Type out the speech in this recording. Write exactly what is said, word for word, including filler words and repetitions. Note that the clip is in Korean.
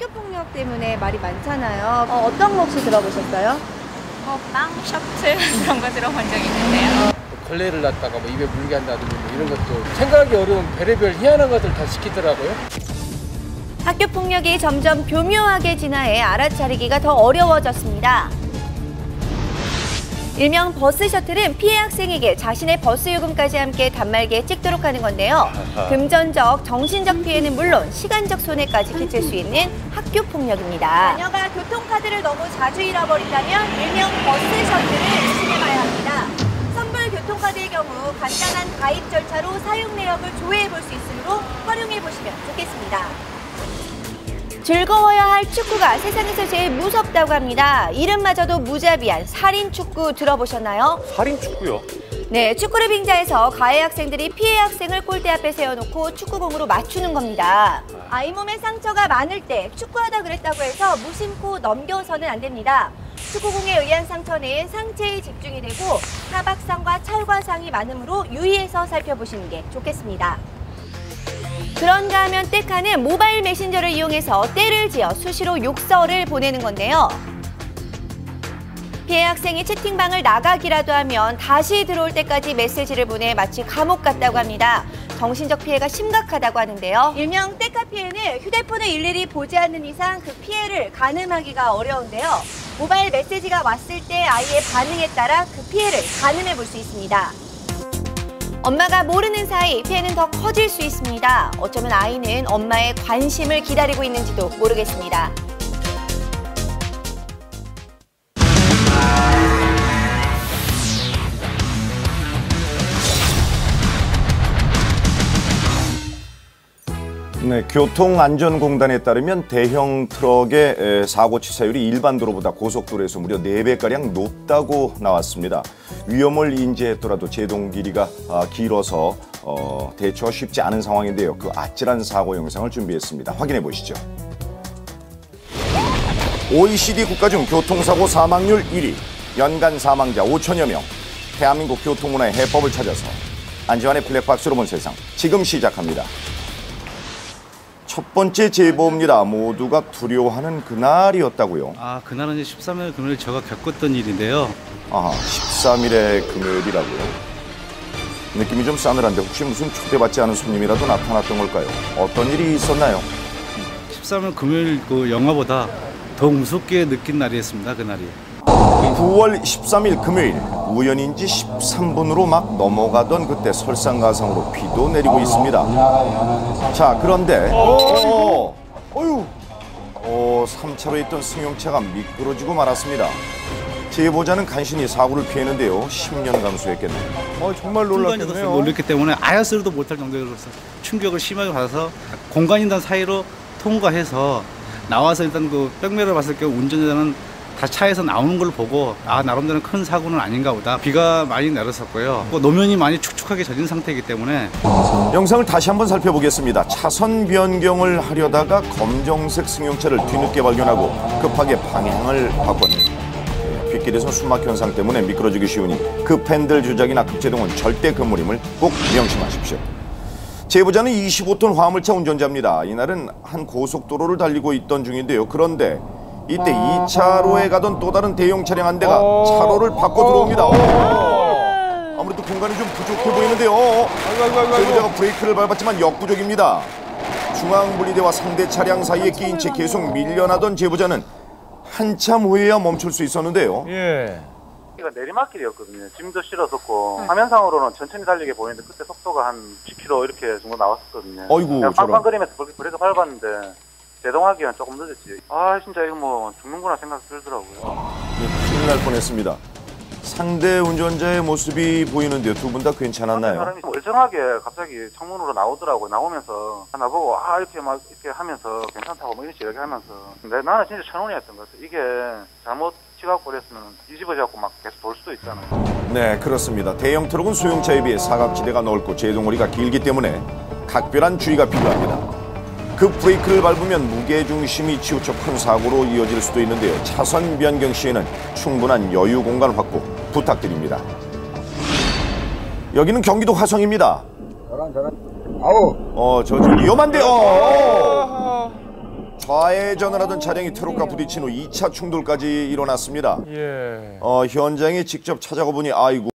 학교 폭력 때문에 말이 많잖아요. 어, 어떤 거 혹시 들어보셨어요? 뭐 빵 셔틀 그런 거 들어본 적 있는데요. 걸레를 놨다가 뭐 입에 물게 한다든지 뭐 이런 것도 생각이 어려운 별의별 희한한 것들 다 시키더라고요. 학교 폭력이 점점 교묘하게 진화해 알아차리기가 더 어려워졌습니다. 일명 버스 셔틀은 피해 학생에게 자신의 버스 요금까지 함께 단말기에 찍도록 하는 건데요. 금전적, 정신적 피해는 물론 시간적 손해까지 끼칠 수 있는 학교 폭력입니다. 자녀가 교통카드를 너무 자주 잃어버린다면 일명 버스 셔틀을 의심해봐야 합니다. 선불 교통카드의 경우 간단한 가입 절차로 사용 내역을 조회해볼 수 있으므로 활용해보시면 좋겠습니다. 즐거워야 할 축구가 세상에서 제일 무섭다고 합니다. 이름마저도 무자비한 살인축구 들어보셨나요? 살인축구요? 네, 축구를 빙자해서 가해 학생들이 피해 학생을 골대 앞에 세워놓고 축구공으로 맞추는 겁니다. 아, 이 몸에 상처가 많을 때 축구하다 그랬다고 해서 무심코 넘겨서는 안 됩니다. 축구공에 의한 상처는 상체에 집중이 되고 타박상과 찰과상이 많으므로 유의해서 살펴보시는 게 좋겠습니다. 그런가 하면 떼카는 모바일 메신저를 이용해서 떼를 지어 수시로 욕설을 보내는 건데요. 피해 학생이 채팅방을 나가기라도 하면 다시 들어올 때까지 메시지를 보내 마치 감옥 같다고 합니다. 정신적 피해가 심각하다고 하는데요. 일명 떼카 피해는 휴대폰을 일일이 보지 않는 이상 그 피해를 가늠하기가 어려운데요. 모바일 메시지가 왔을 때 아이의 반응에 따라 그 피해를 가늠해 볼 수 있습니다. 엄마가 모르는 사이 피해는 더 커질 수 있습니다. 어쩌면 아이는 엄마의 관심을 기다리고 있는지도 모르겠습니다. 네, 교통안전공단에 따르면 대형 트럭의 사고 치사율이 일반 도로보다 고속도로에서 무려 네 배가량 높다고 나왔습니다. 위험을 인지했더라도 제동 길이가 길어서 어, 대처가 쉽지 않은 상황인데요. 그 아찔한 사고 영상을 준비했습니다. 확인해 보시죠. 오이시디 국가 중 교통사고 사망률 일 위, 연간 사망자 오천여 명. 대한민국 교통문화의 해법을 찾아서 안지환의 블랙박스로 본 세상, 지금 시작합니다. 첫 번째 제보입니다. 모두가 두려워하는 그날이었다고요. 아, 그날은 이제 십삼 일 금요일 제가 겪었던 일인데요. 아, 십삼 일의 금요일이라고요? 느낌이 좀 싸늘한데 혹시 무슨 초대받지 않은 손님이라도 나타났던 걸까요? 어떤 일이 있었나요? 십삼 일 금요일 그 영화보다 더 무섭게 느낀 날이었습니다. 그날이. 구월 십삼일 금요일, 우연인지 십삼 분으로 막 넘어가던 그때 설상가상으로 비도 내리고 있습니다. 자, 그런데 어, 어휴, 어, 삼 차로에 있던 승용차가 미끄러지고 말았습니다. 제보자는 간신히 사고를 피했는데요. 십 년 감수했겠네요. 어, 정말 놀랐겠네요. 놀랐기 때문에 아야스로도 못할 정도로서 충격을 심하게 받아서 공간인단 사이로 통과해서 나와서 일단 그 백미러를 봤을 때 운전자는 다 차에서 나오는 걸 보고 아, 나름대로 큰 사고는 아닌가 보다. 비가 많이 내렸었고요. 노면이 많이 축축하게 젖은 상태이기 때문에. 영상을 다시 한번 살펴보겠습니다. 차선 변경을 하려다가 검정색 승용차를 뒤늦게 발견하고 급하게 방향을 바꿨네요. 빗길에서 숨막힌 현상 때문에 미끄러지기 쉬우니 급핸들 조작이나 급제동은 절대 금물임을 꼭 명심하십시오. 제보자는 이십오 톤 화물차 운전자입니다. 이날은 한 고속도로를 달리고 있던 중인데요. 그런데 이때 이 차로에 가던 또 다른 대형 차량 한 대가 차로를 바꿔 들어옵니다. 아무래도 공간이 좀 부족해 보이는데요. 제보자가 브레이크를 밟았지만 역부족입니다. 중앙분리대와 상대 차량 사이에 끼인 채 계속 밀려나던 제보자는 한참 후에야 멈출 수 있었는데요. 예. 여기가 내리막길이었거든요. 짐도 실었었고 화면상으로는 천천히 달리게 보이는데 그때 속도가 한 십 킬로미터 이렇게 정도 나왔었거든요. 어이구, 그냥 빵빵거리면서 브레이크 밟았는데 제동하기엔 조금 늦었지. 아, 진짜 이거 뭐 죽는구나 생각 들더라고요. 네, 큰일 날 뻔했습니다. 상대 운전자의 모습이 보이는데요. 두 분 다 괜찮았나요? 사람이 멀쩡하게 갑자기 창문으로 나오더라고요. 나오면서 나보고 아, 이렇게 막 이렇게 하면서 괜찮다고 뭐 이렇게 얘기하면서 근데 나는 진짜 천운이었던 것 같아요. 이게 잘못 치갖고 그랬으면 뒤집어져갖고 막 계속 돌 수도 있잖아요. 네, 그렇습니다. 대형 트럭은 소형차에 비해 사각지대가 넓고 제동거리가 길기 때문에 각별한 주의가 필요합니다. 그 브레이크를 밟으면 무게중심이 치우쳐 큰 사고로 이어질 수도 있는데요. 차선 변경 시에는 충분한 여유 공간 확보 부탁드립니다. 여기는 경기도 화성입니다. 저런 저런 아우 어, 저 좀 위험한데요. 어, 어. 좌회전을 하던 차량이 트럭과 부딪힌 후 이 차 충돌까지 일어났습니다. 예. 어, 현장에 직접 찾아가 보니 아이고